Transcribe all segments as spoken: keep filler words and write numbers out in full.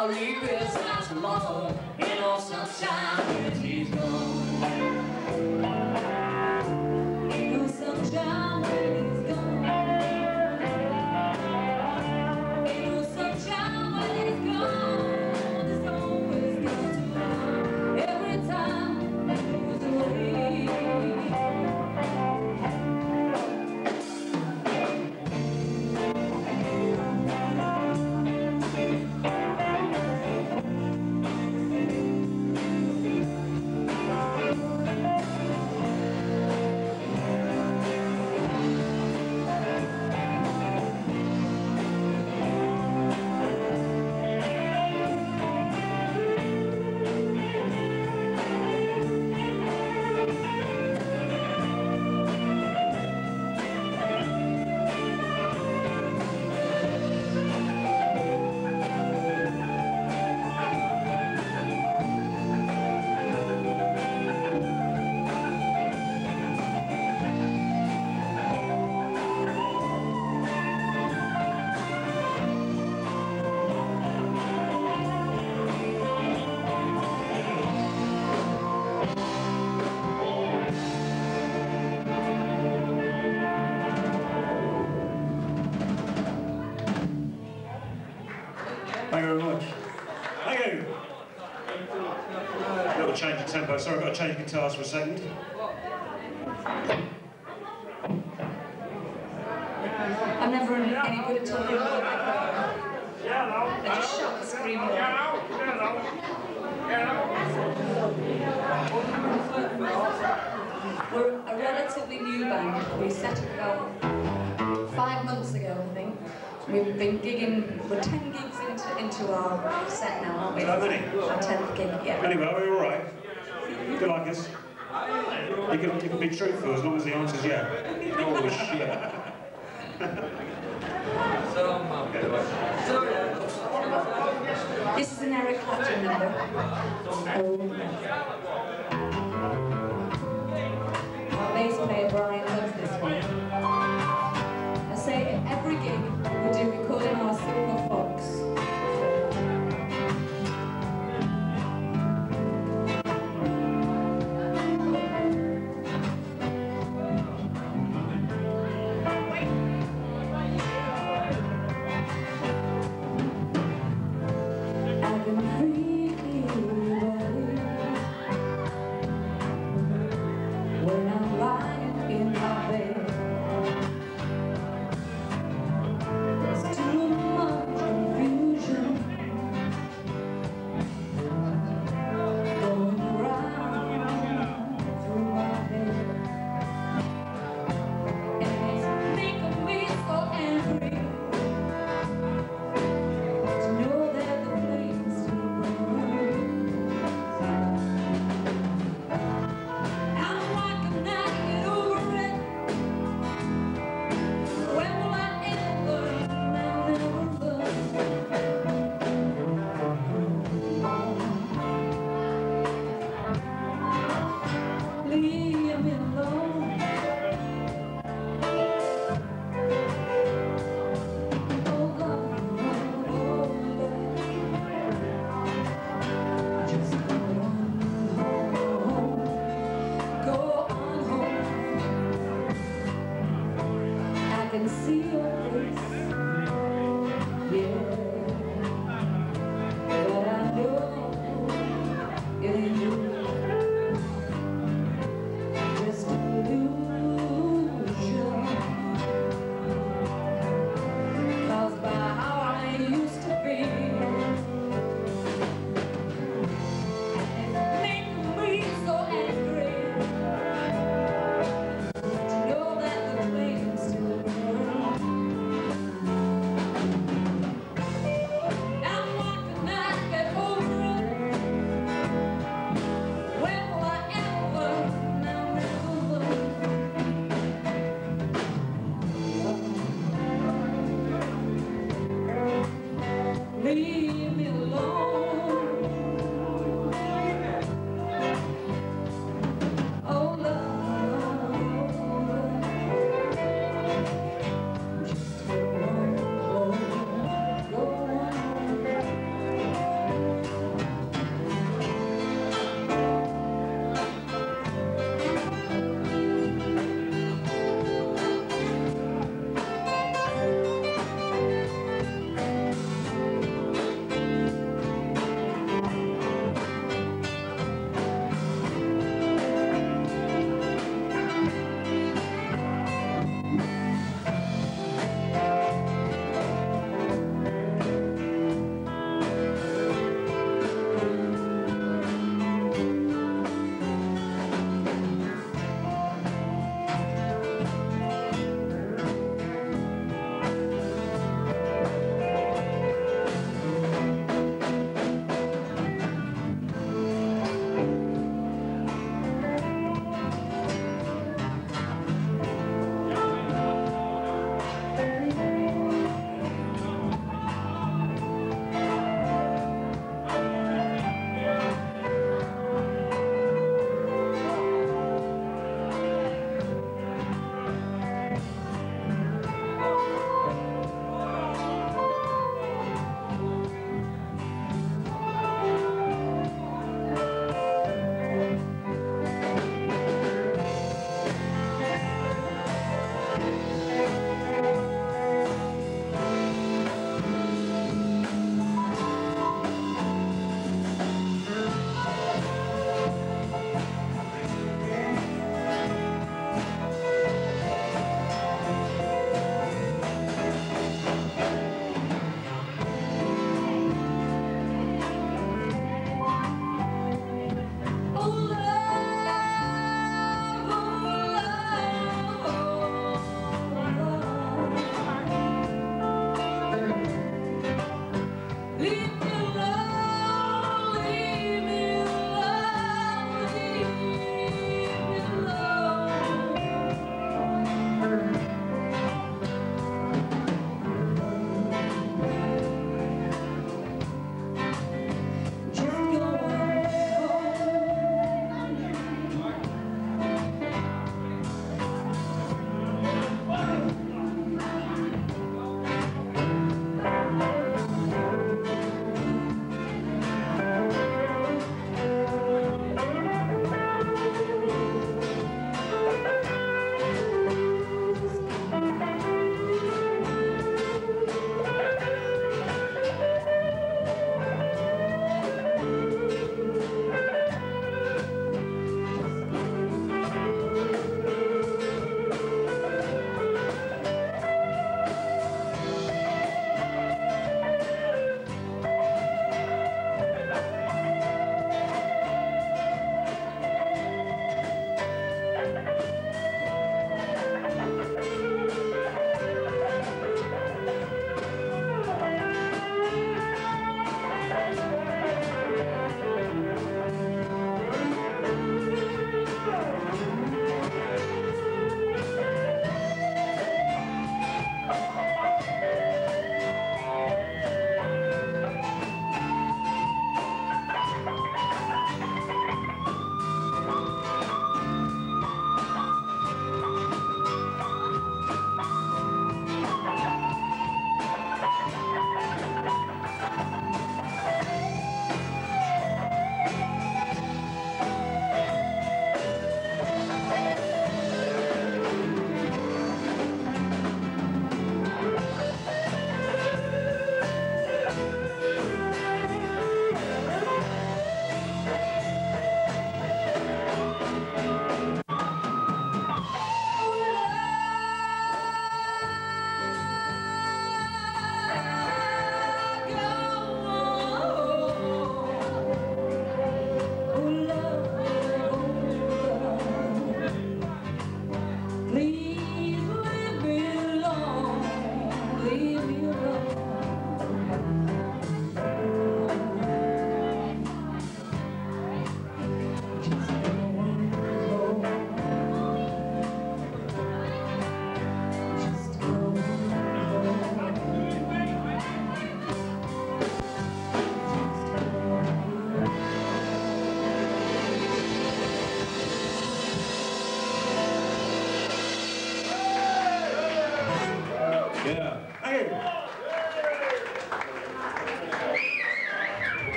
I'll leave this as tomorrow. In all sunshine when he's gone. In all sunshine when he's gone. In all sunshine when he's gone. There's always got to be every time he goes away. Thank you very much. Thank you. A little change of tempo. Sorry, I've got to change guitars for a second. I'm never any good at talking about that. I just shout and scream a lot. We're a relatively new band. We set up about five months ago, I think. We've been gigging, we're ten gigs into, into our set now, aren't we? How many? Our tenth gig, yeah. Anyway, are we all right? Do you like us? You can, you can be truthful as long as the answer's yeah. Oh, shit. This is an Eric Clapton number. Oh. Our bass player Brian loves this one. I say every gig we do recording our Silver Fox. When I'm lying in my bed,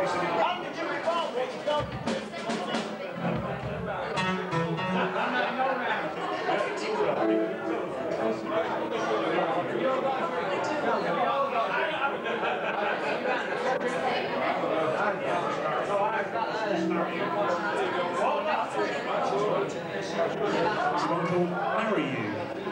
It's one called Marry You.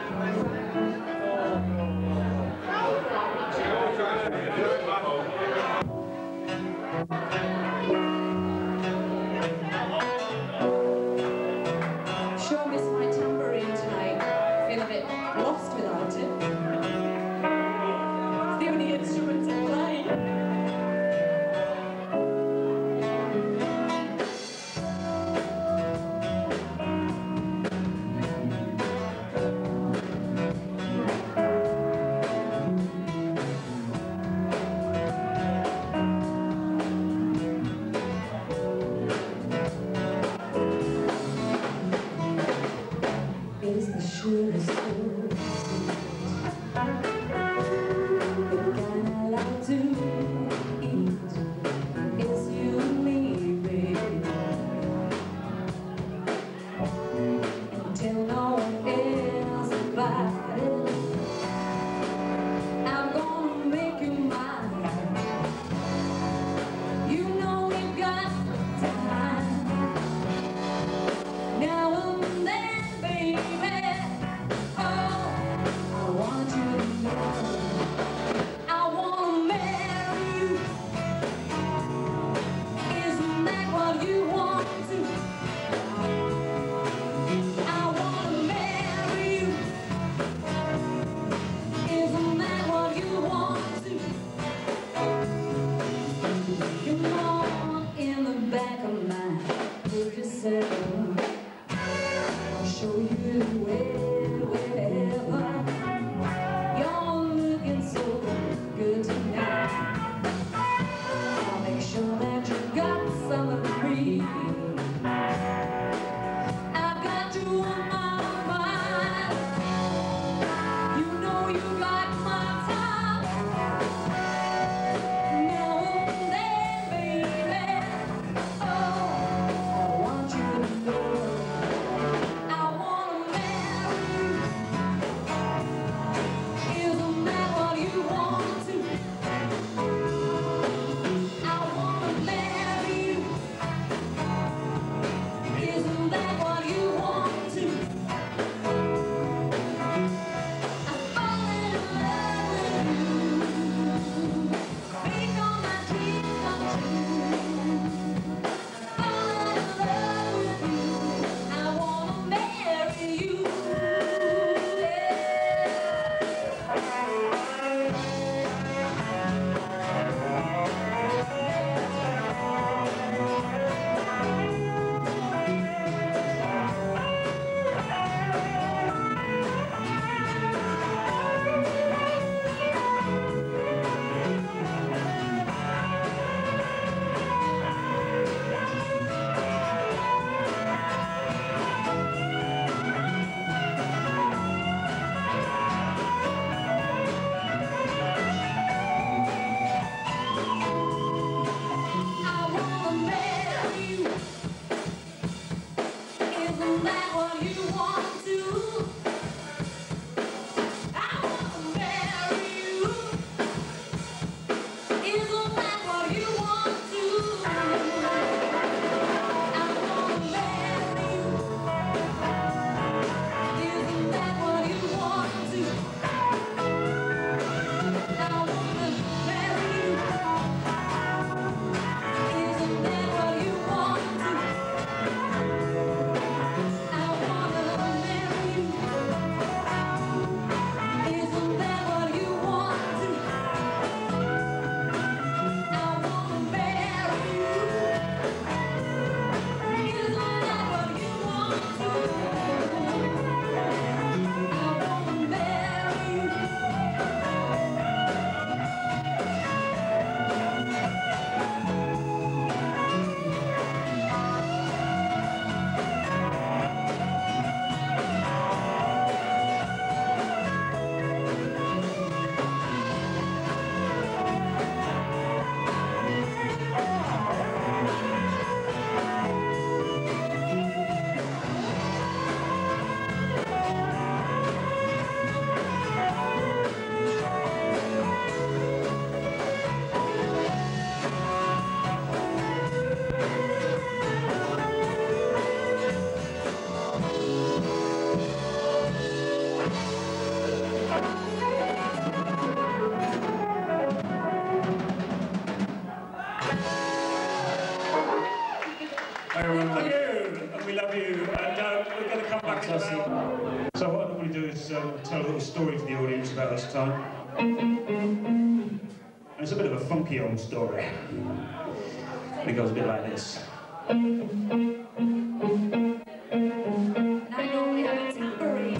Sure miss my tambourine tonight. Feel a bit lost without it. It's the only instrument to play. Is the sugar so sweet? The kind I like to eat is you and me, baby. Until no one else invited, I'm gonna make you mine. You know we've got time. Now and then, baby. I'll show you where, wherever. You're looking so good tonight. I'll make sure that you got some of me. I've got you on my mind. You know you got my time. Now and then, baby. Oh, I want you to Thank you, and we love you. And uh, we're going to come back in about. So what I normally do is uh, tell a little story to the audience about this time. And it's a bit of a funky old story. And it goes a bit like this. And I normally have a temporary.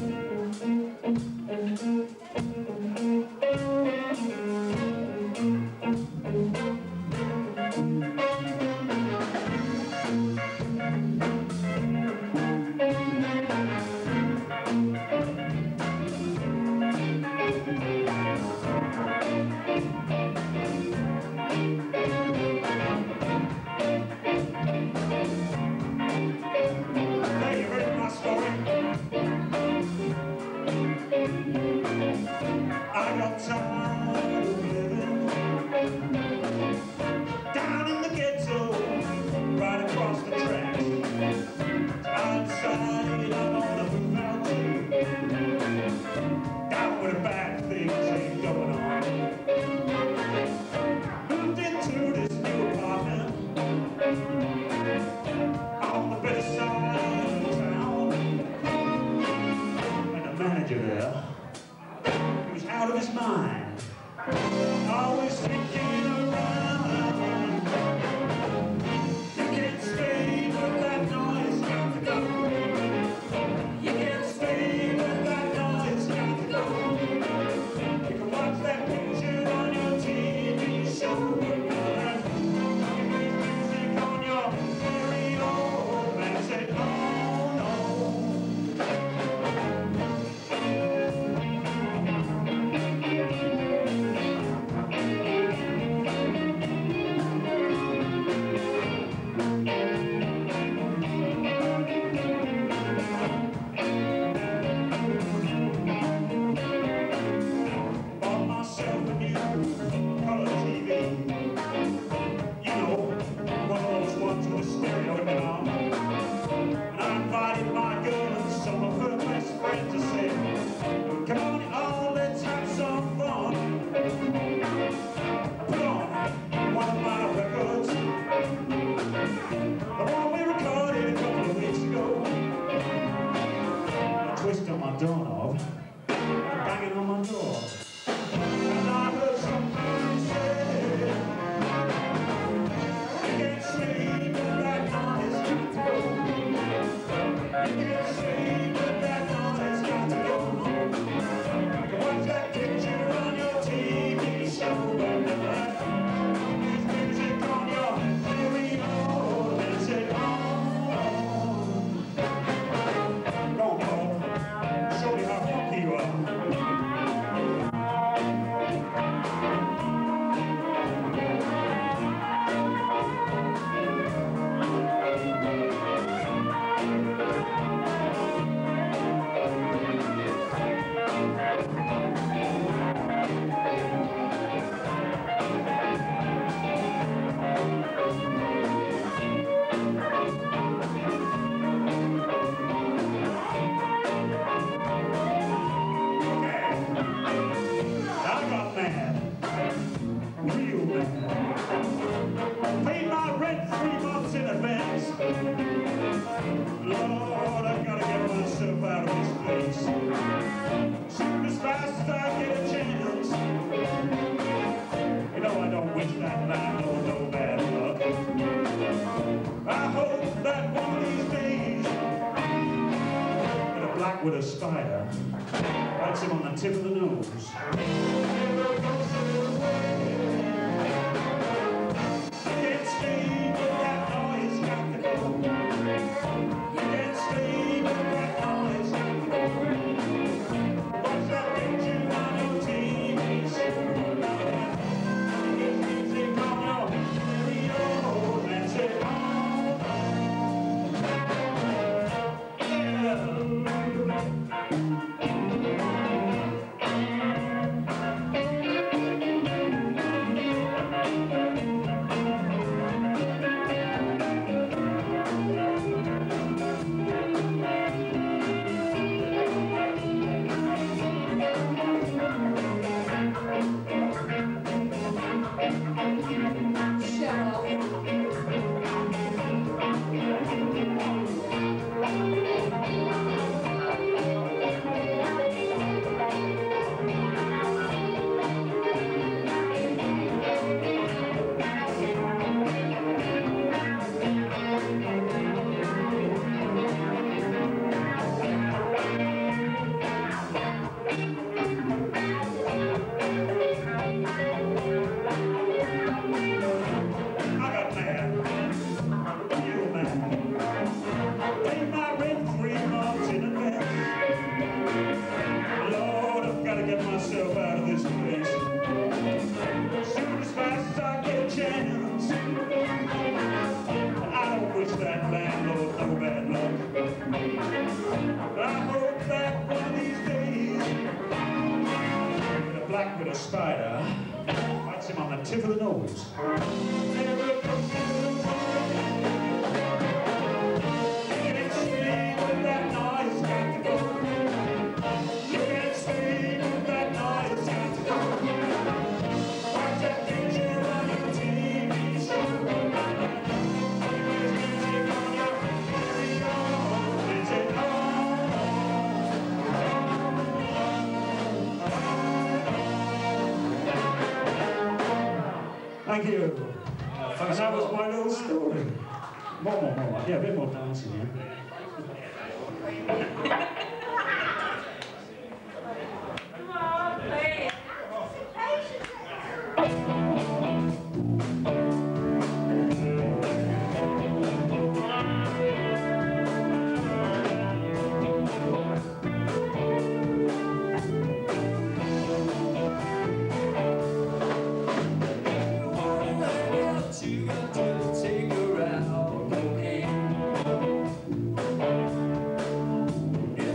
With a spider, bites him on the tip of the nose. Can't stay with that noise, got to go. You can't stay with that noise, got to go. Watch that picture on your T V show. Get music on your stereo and say, oh, oh. Yeah. tip of the nose. Thank you. Uh, and that was my little story. More, more, more. Yeah, a bit more dancing, yeah. Come on, play it. Take her out, okay?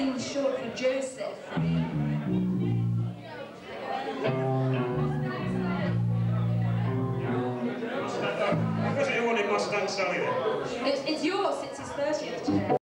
Mustang was short for Joseph. Was it you wanted Mustang Sally then? It's, it's yours, it's his thirtieth today.